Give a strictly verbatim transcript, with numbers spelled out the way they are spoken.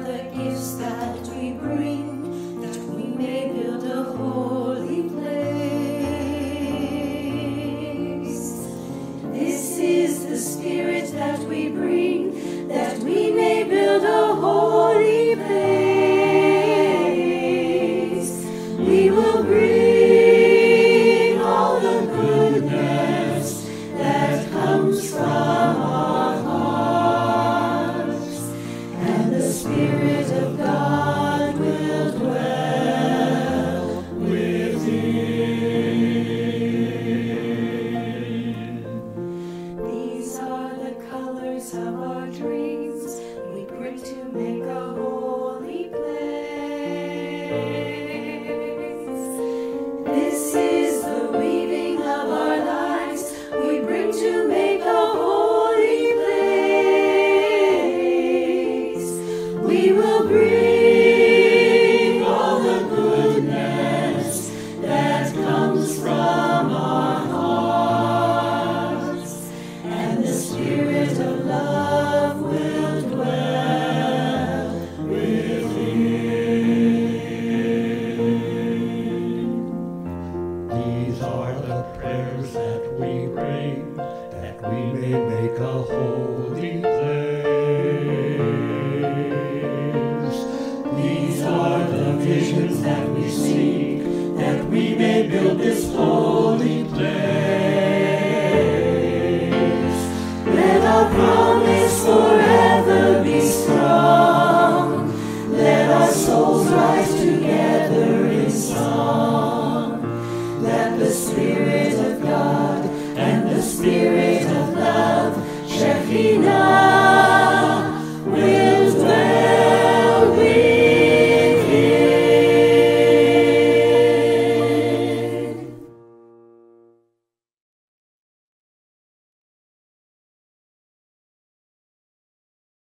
the gifts that we bring, that we may build a holy place. This is the Spirit that we bring, that we may build a holy place. We will bring all the goodness that comes from our hearts, and the Spirit of God will dwell within. These are the colors of our dreams we bring to make a holy place. This is the weaving of our lives we bring to make a holy place. We will bring all the goodness that comes from our hearts, and the Spirit of love will dwell within. These are the prayers that we bring, that we may make a holy place. These are the visions that we seek, that we may build this holy place. Let our promise forever be strong. Let our souls rise together